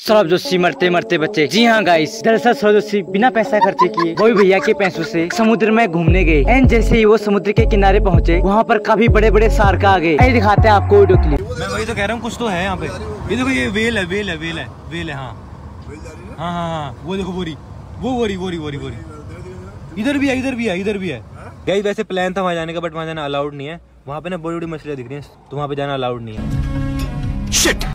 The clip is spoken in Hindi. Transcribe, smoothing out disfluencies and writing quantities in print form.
सौरभ जोशी मरते मरते बच्चे। जी हाँ गाइस, दरअसल सौरभ जोशी बिना पैसा खर्चे किए वो भी भैया के पैसों से समुद्र में घूमने गए। एंड जैसे ही वो समुद्र के किनारे पहुँचे, वहाँ पर काफी बड़े बड़े शार्क आ गए। दिखाते हैं आपको वीडियो क्लिप। मैं वही तो कह रहा हूँ, कुछ तो है यहाँ पे। ये देखो, ये वेल है, वेल है, वेल है, वेल है। हाँ हाँ हाँ हाँ, वो देखो बोरी, वो बोरी बोरी बोरी बोरी। इधर भी है, इधर भी है, इधर भी है। गाइस वैसे प्लान था वहाँ जाने का, बट वहाँ जाना अलाउड नहीं है। वहाँ पे ना बड़ी बड़ी मछलियाँ दिख रही हैं, तो वहाँ पे जाना अलाउड नहीं है। शिट।